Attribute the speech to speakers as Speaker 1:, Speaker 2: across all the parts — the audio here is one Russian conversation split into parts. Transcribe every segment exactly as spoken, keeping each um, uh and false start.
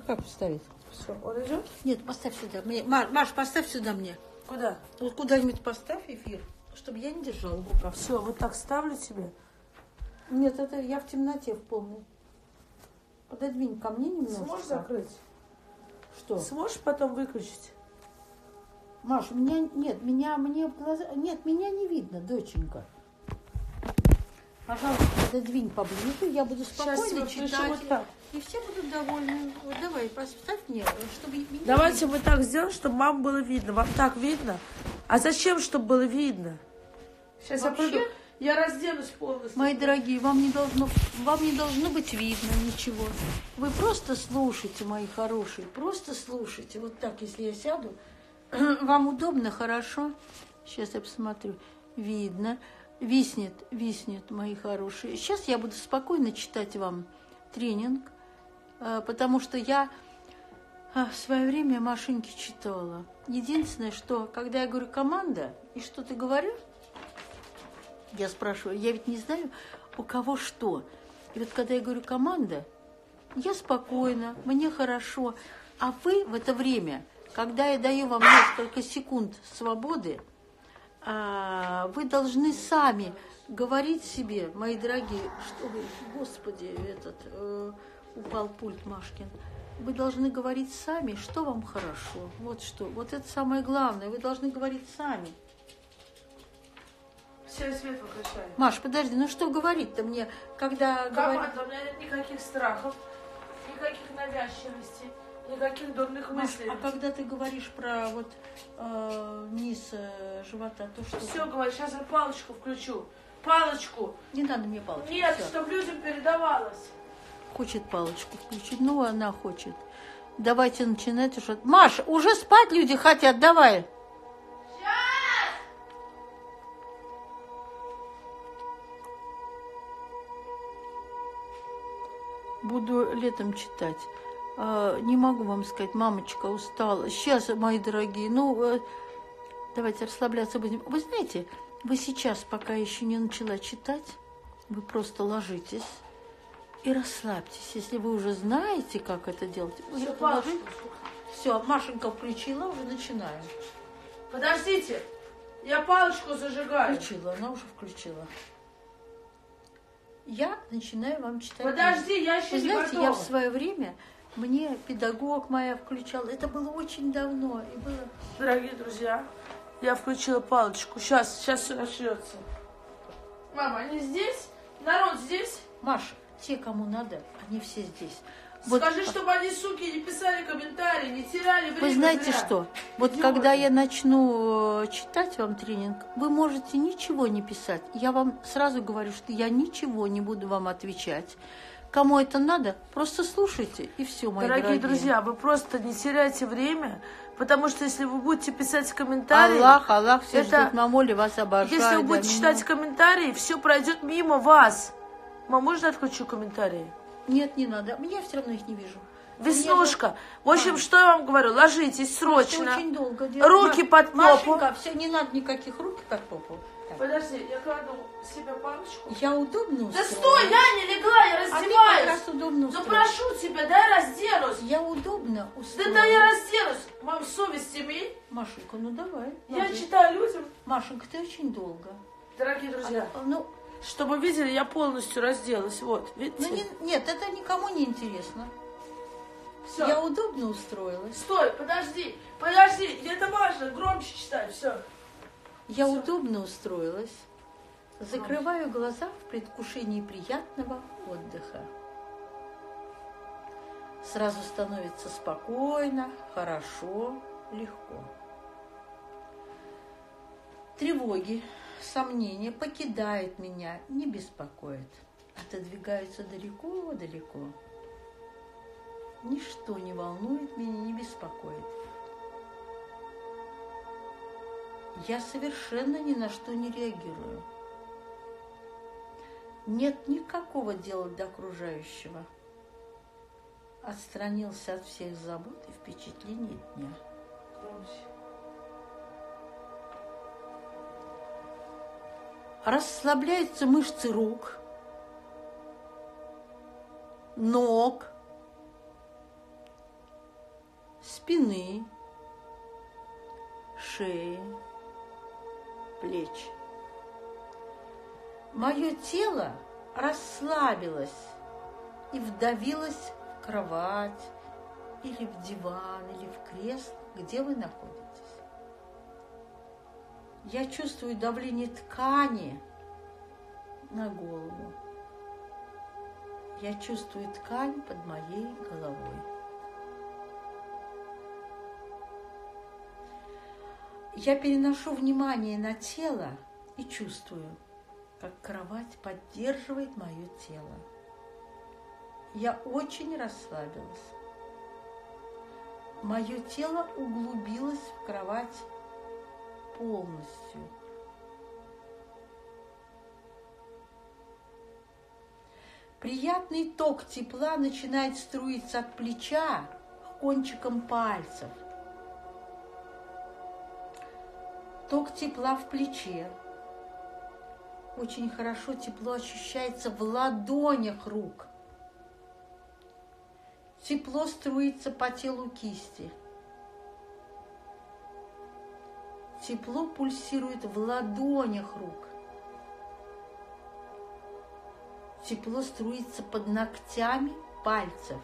Speaker 1: Как поставить?
Speaker 2: Все, он идет?
Speaker 1: Нет, поставь сюда. Мне. Маш, Маш, поставь сюда мне.
Speaker 2: Куда?
Speaker 1: Вот куда-нибудь поставь эфир, чтобы я не держала в руках.
Speaker 2: Все, вот так ставлю тебе.
Speaker 1: Нет, это я в темноте в полной. Пододвинь ко мне немножко.
Speaker 2: Сможешь закрыть?
Speaker 1: Что?
Speaker 2: Сможешь потом выключить?
Speaker 1: Маш, у меня нет, меня мне в глаза. Нет, меня не видно, доченька. Пожалуйста, пододвинь поближе, я буду спокойно читать.
Speaker 2: Вот так.
Speaker 1: И все будут довольны. Вот давай, поставь мне, чтобы меня...
Speaker 2: Давайте мы так сделаем, чтобы маму было видно. Вам так видно? А зачем, чтобы было видно? Сейчас
Speaker 1: Вообще,
Speaker 2: я приду. Я разденусь полностью.
Speaker 1: Мои дорогие, вам не должно, вам не должно быть видно ничего. Вы просто слушайте, мои хорошие, просто слушайте. Вот так, если я сяду, вам удобно, хорошо? Сейчас я посмотрю. Видно. Виснет, виснет, мои хорошие. Сейчас я буду спокойно читать вам тренинг, потому что я в свое время Машеньке читала. Единственное, что, когда я говорю «команда», и что ты говоришь, я спрашиваю, я ведь не знаю, у кого что. И вот когда я говорю «команда», я спокойна, мне хорошо. А вы в это время, когда я даю вам несколько секунд свободы, вы должны сами говорить себе, мои дорогие, что вы, Господи, этот, э, упал пульт Машкин. Вы должны говорить сами, что вам хорошо. Вот что. Вот это самое главное. Вы должны говорить сами.
Speaker 2: Все, свет выключай.
Speaker 1: Маш, подожди, ну что говорить-то мне, когда...
Speaker 2: Команда,
Speaker 1: говорит...
Speaker 2: у меня нет никаких страхов, никаких навязчивостей, никаких дурных
Speaker 1: Маш,
Speaker 2: мыслей.
Speaker 1: а когда ты говоришь про вот э, низ э, живота, то что?
Speaker 2: Все, говорю, сейчас я палочку включу. Палочку.
Speaker 1: Не надо мне палочку.
Speaker 2: Нет,
Speaker 1: Всё.
Speaker 2: чтобы людям передавалось.
Speaker 1: Хочет палочку включить. Ну, она хочет. Давайте начинать уже. Маш, уже спать люди хотят, давай.
Speaker 2: Сейчас!
Speaker 1: Буду летом читать. А, не могу вам сказать, мамочка устала. Сейчас, мои дорогие, ну, э, давайте расслабляться будем. Вы знаете, вы сейчас, пока еще не начала читать, вы просто ложитесь и расслабьтесь. Если вы уже знаете, как это делать, вы
Speaker 2: Все,
Speaker 1: ложитесь. Все, Машенька включила, уже начинаю.
Speaker 2: Подождите, я палочку зажигаю.
Speaker 1: Включила, она уже включила. Я начинаю вам читать.
Speaker 2: Подожди, я еще
Speaker 1: Вы
Speaker 2: не
Speaker 1: знаете,
Speaker 2: готова.
Speaker 1: я в свое время, мне педагог моя включала, это было очень давно. И было...
Speaker 2: Дорогие друзья, я включила палочку. Сейчас, сейчас все начнется. Мама, они здесь? Народ здесь?
Speaker 1: Маша, те, кому надо, они все здесь.
Speaker 2: Скажи,
Speaker 1: Вот,
Speaker 2: чтобы они, суки, не писали комментарии, не теряли время.
Speaker 1: вы знаете
Speaker 2: зря.
Speaker 1: что? Вот
Speaker 2: Идиоты.
Speaker 1: когда я начну э, читать вам тренинг, вы можете ничего не писать. Я вам сразу говорю, что я ничего не буду вам отвечать. Кому это надо, просто слушайте, и все, мои
Speaker 2: дорогие.
Speaker 1: дорогие.
Speaker 2: Дорогие друзья, вы просто не теряйте время, потому что если вы будете писать комментарии...
Speaker 1: Аллах, Аллах, все
Speaker 2: это...
Speaker 1: ждут, мамули, вас обожают.
Speaker 2: Если вы будете читать комментарии, все пройдет мимо вас. Мам, можно я отключу комментарии?
Speaker 1: Нет, не надо. Я все равно их не вижу.
Speaker 2: Веснушка.
Speaker 1: Мне...
Speaker 2: В общем,
Speaker 1: Мам,
Speaker 2: что я вам говорю? Ложитесь срочно.
Speaker 1: Очень долго делать.
Speaker 2: Руки
Speaker 1: Маш...
Speaker 2: под попу.
Speaker 1: Машенька, все, не надо никаких рук под попу. Так.
Speaker 2: Подожди, я кладу себе палочку.
Speaker 1: Я удобно
Speaker 2: Да
Speaker 1: устроилась.
Speaker 2: стой, я не легла, я
Speaker 1: А ты как
Speaker 2: раздеваюсь.
Speaker 1: раз удобно
Speaker 2: Ну
Speaker 1: устроилась.
Speaker 2: прошу тебя, дай разденусь.
Speaker 1: Я удобно
Speaker 2: Да
Speaker 1: устроилась.
Speaker 2: да я разденусь. Мам, совесть имей.
Speaker 1: Машенька, ну давай.
Speaker 2: Я
Speaker 1: ложись.
Speaker 2: читаю людям.
Speaker 1: Машенька, ты очень долго.
Speaker 2: Дорогие друзья,
Speaker 1: А, ну,
Speaker 2: чтобы вы видели, я полностью разделась. Вот, видите?
Speaker 1: ну не, нет, это никому не интересно.
Speaker 2: Все.
Speaker 1: Я удобно устроилась.
Speaker 2: Стой, подожди, подожди, это важно, громче читай, все.
Speaker 1: Я
Speaker 2: Всё.
Speaker 1: удобно устроилась. Закрываю глаза в предвкушении приятного отдыха. Сразу становится спокойно, хорошо, легко. Тревоги, сомнения покидают меня, не беспокоят. Отодвигаются далеко-далеко. Ничто не волнует меня, не беспокоит. Я совершенно ни на что не реагирую. Нет никакого дела до окружающего. Отстранился от всех забот и впечатлений дня. Расслабляются мышцы рук, ног, спины, шеи, плеч. Мое тело расслабилось и вдавилось в кровать, или в диван, или в кресло, где вы находитесь. Я чувствую давление ткани на голову. Я чувствую ткань под моей головой. Я переношу внимание на тело и чувствую, как кровать поддерживает мое тело. Я очень расслабилась. Мое тело углубилось в кровать полностью. Приятный ток тепла начинает струиться от плеча к кончикам пальцев. Ток тепла в плече. Очень хорошо тепло ощущается в ладонях рук. Тепло струится по телу кисти. Тепло пульсирует в ладонях рук. Тепло струится под ногтями пальцев.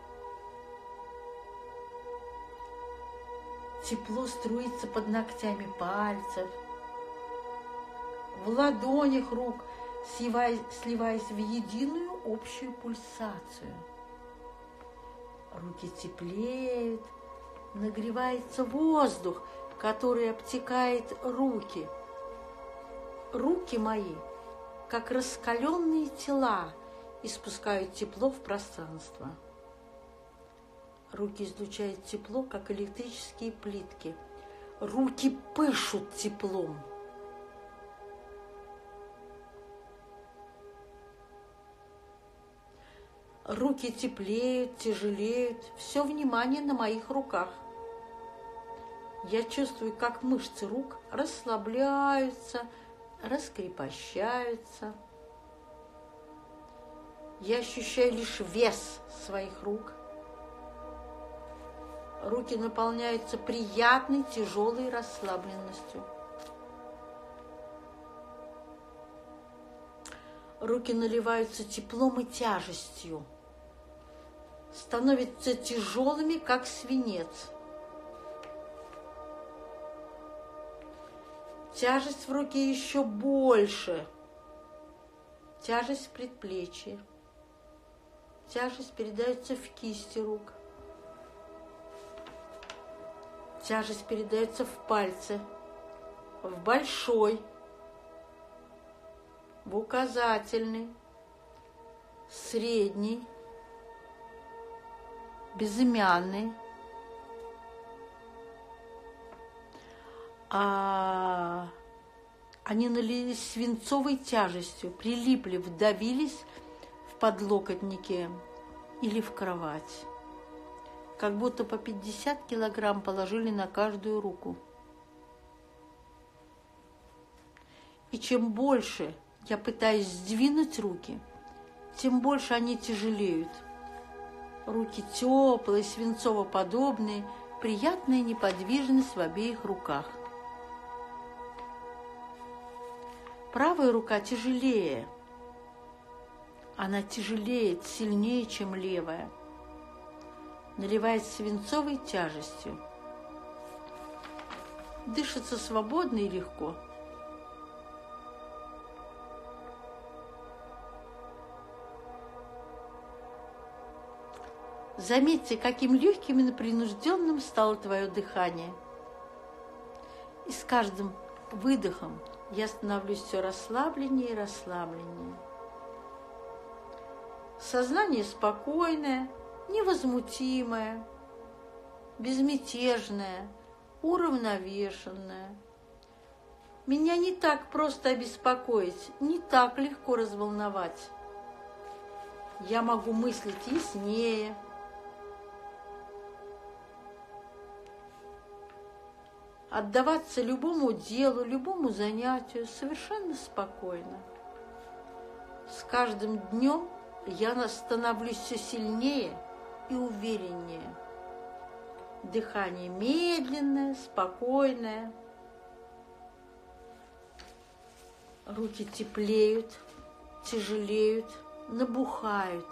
Speaker 1: Тепло струится под ногтями пальцев, в ладонях рук, сливаясь, сливаясь в единую общую пульсацию. Руки теплеют, нагревается воздух, который обтекает руки. Руки мои, как раскаленные тела, испускают тепло в пространство. Руки излучают тепло, как электрические плитки. Руки пышут теплом. Руки теплеют, тяжелеют. Все внимание на моих руках. Я чувствую, как мышцы рук расслабляются, раскрепощаются. Я ощущаю лишь вес своих рук. Руки наполняются приятной, тяжелой расслабленностью. Руки наливаются теплом и тяжестью. Становятся тяжелыми, как свинец. Тяжесть в руке еще больше. Тяжесть в предплечье. Тяжесть передается в кисти рук. Тяжесть передается в пальцы, в большой, в указательный, средний, безымянный. А они налились свинцовой тяжестью, прилипли, вдавились в подлокотники или в кровать. Как будто по пятьдесят килограмм положили на каждую руку. И чем больше я пытаюсь сдвинуть руки, тем больше они тяжелеют. Руки теплые, свинцово-подобные, приятная неподвижность в обеих руках. Правая рука тяжелее. Она тяжелеет сильнее, чем левая. Наливает свинцовой тяжестью. Дышится свободно и легко. Заметьте, каким легким и непринужденным стало твое дыхание. И с каждым выдохом я становлюсь все расслабленнее и расслабленнее. Сознание спокойное, невозмутимое, безмятежное, уравновешенное. Меня не так просто обеспокоить, не так легко разволновать. Я могу мыслить яснее, отдаваться любому делу, любому занятию совершенно спокойно. С каждым днем я становлюсь все сильнее и увереннее. Дыхание медленное, спокойное. Руки теплеют, тяжелеют, набухают.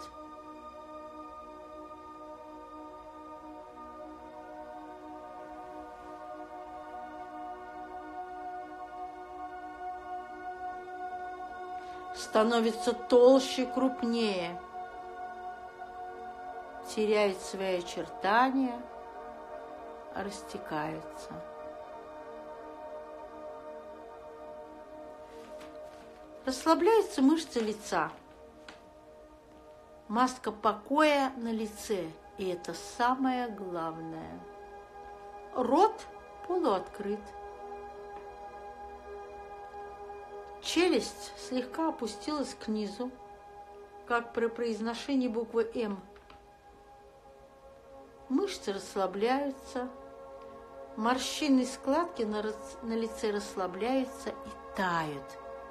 Speaker 1: Становится толще, крупнее. Теряет свои очертания, растекается. Расслабляются мышцы лица. Маска покоя на лице, и это самое главное. Рот полуоткрыт. Челюсть слегка опустилась к низу, как при произношении буквы «М». Мышцы расслабляются, морщины и складки на, рас... на лице расслабляются и тают.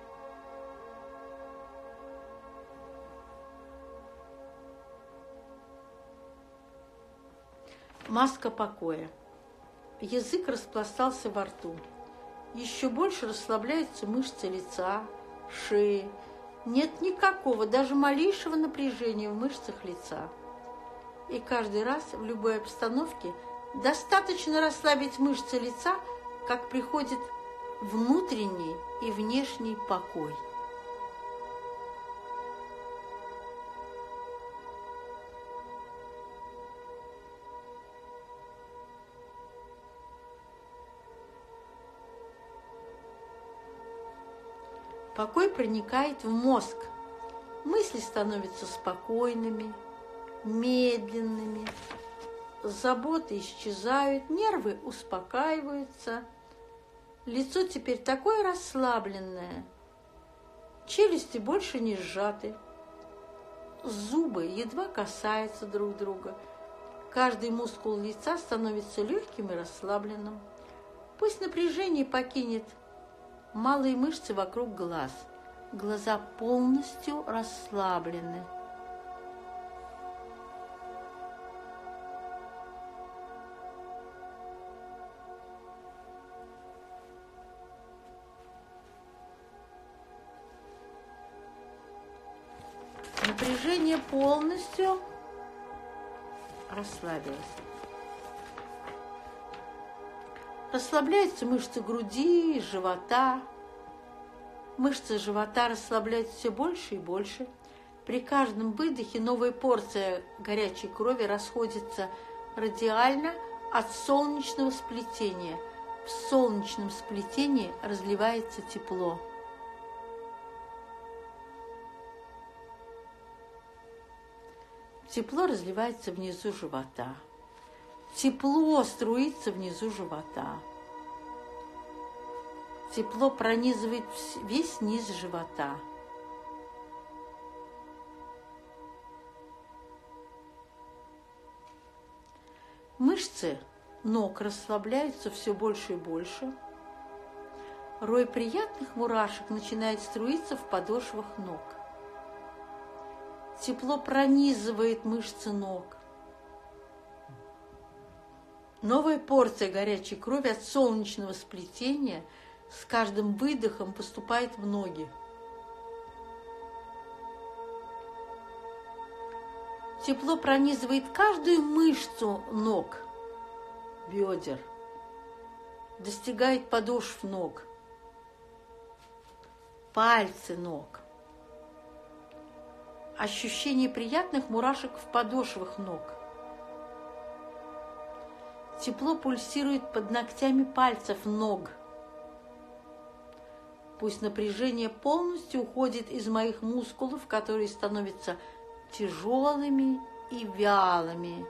Speaker 1: Маска покоя. Язык распластался во рту. Еще больше расслабляются мышцы лица, шеи. Нет никакого, даже малейшего напряжения в мышцах лица. И каждый раз в любой обстановке достаточно расслабить мышцы лица, как приходит внутренний и внешний покой. Покой проникает в мозг. Мысли становятся спокойными, медленными. Заботы исчезают, нервы успокаиваются. Лицо теперь такое расслабленное. Челюсти больше не сжаты. Зубы едва касаются друг друга. Каждый мускул лица становится легким и расслабленным. Пусть напряжение покинет малые мышцы вокруг глаз. Глаза полностью расслаблены. Напряжение полностью расслабилось. Расслабляются мышцы груди, живота. Мышцы живота расслабляются все больше и больше. При каждом выдохе новая порция горячей крови расходится радиально от солнечного сплетения. В солнечном сплетении разливается тепло. Тепло разливается внизу живота. Тепло струится внизу живота. Тепло пронизывает весь низ живота. Мышцы ног расслабляются все больше и больше. Рой приятных мурашек начинает струиться в подошвах ног. Тепло пронизывает мышцы ног. Новая порция горячей крови от солнечного сплетения с каждым выдохом поступает в ноги. Тепло пронизывает каждую мышцу ног, бедер, достигает подошв ног, пальцы ног. Ощущение приятных мурашек в подошвах ног. Тепло пульсирует под ногтями пальцев ног. Пусть напряжение полностью уходит из моих мускулов, которые становятся тяжелыми и вялыми.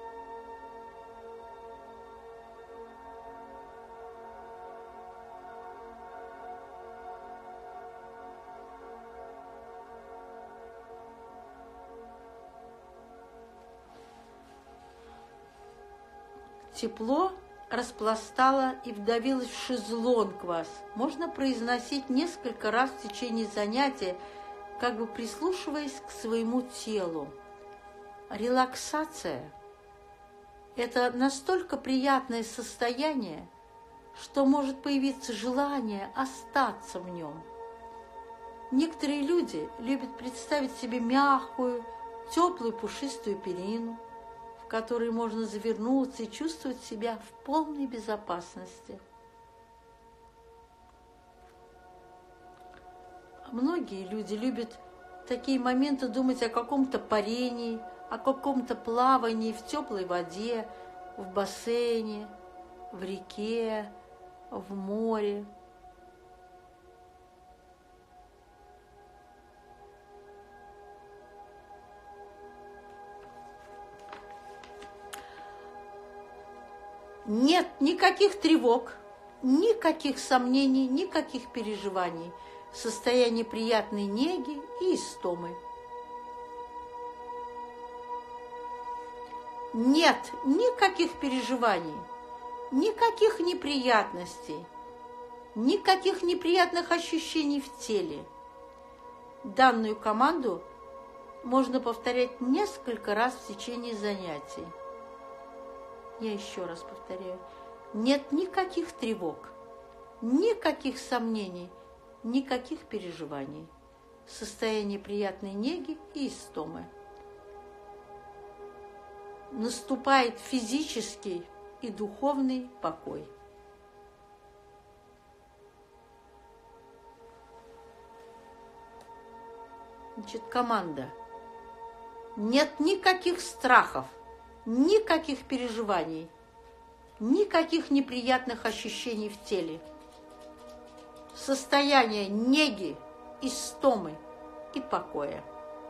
Speaker 1: Тепло распластало и вдавилось в шезлонг вас. Можно произносить несколько раз в течение занятия, как бы прислушиваясь к своему телу. Релаксация. Это настолько приятное состояние, что может появиться желание остаться в нем. Некоторые люди любят представить себе мягкую, теплую пушистую перину, в которой можно завернуться и чувствовать себя в полной безопасности. Многие люди любят в такие моменты думать о каком-то парении, о каком-то плавании в теплой воде, в бассейне, в реке, в море. Нет никаких тревог, никаких сомнений, никаких переживаний. Состояние приятной неги и истомы. Нет никаких переживаний, никаких неприятностей, никаких неприятных ощущений в теле. Данную команду можно повторять несколько раз в течение занятий. Я еще раз повторяю. Нет никаких тревог, никаких сомнений, никаких переживаний. Состояние приятной неги и истомы. Наступает физический и духовный покой. Значит, команда. Нет никаких страхов, никаких переживаний, никаких неприятных ощущений в теле. Состояние неги, истомы и покоя.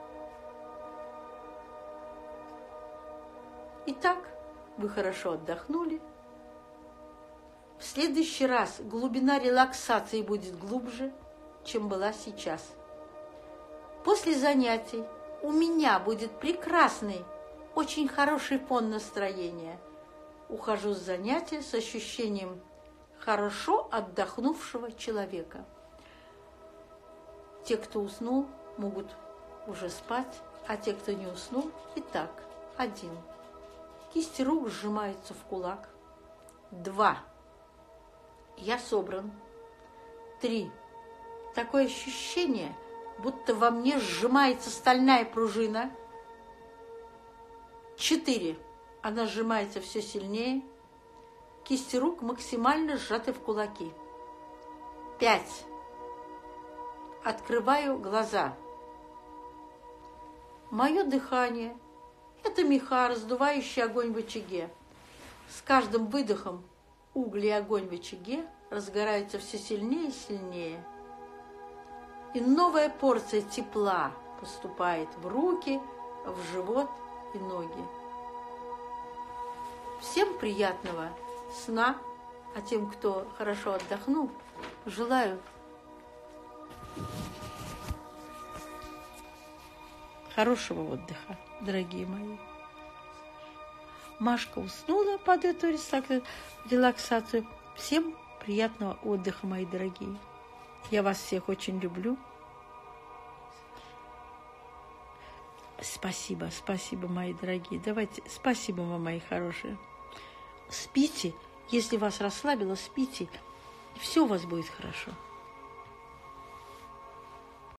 Speaker 1: Итак, вы хорошо отдохнули. В следующий раз глубина релаксации будет глубже, чем была сейчас. После занятий у меня будет прекрасный, очень хороший фон настроения. Ухожу с занятия с ощущением хорошо отдохнувшего человека. Те, кто уснул, могут уже спать, а те, кто не уснул, и так. Один. Кисти рук сжимаются в кулак. Два. Я собран. Три. Такое ощущение, будто во мне сжимается стальная пружина. Четыре. Она сжимается все сильнее. Кисти рук максимально сжаты в кулаки. Пять. Открываю глаза. Мое дыхание – это меха, раздувающий огонь в очаге. С каждым выдохом угли и огонь в очаге разгораются все сильнее и сильнее. И новая порция тепла поступает в руки, в живот и ноги. Всем приятного сна, а тем, кто хорошо отдохнул, желаю хорошего отдыха, дорогие мои. Машка уснула под эту релаксацию. Всем приятного отдыха, мои дорогие. Я вас всех очень люблю. Спасибо, спасибо, мои дорогие. Давайте, спасибо вам, мои хорошие. Спите, если вас расслабило, спите, и все у вас будет хорошо.